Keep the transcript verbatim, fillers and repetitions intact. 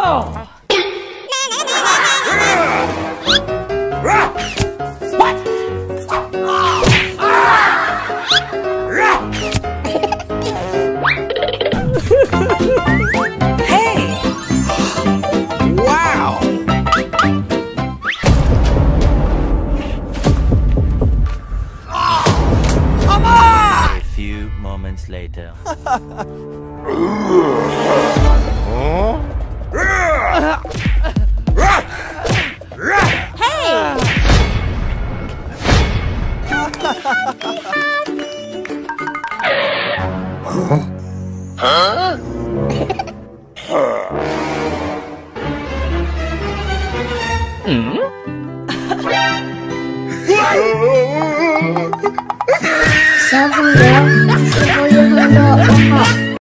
Later. Hey! Huh? Hmm? Sabi mo, gusto ko yung halo ako.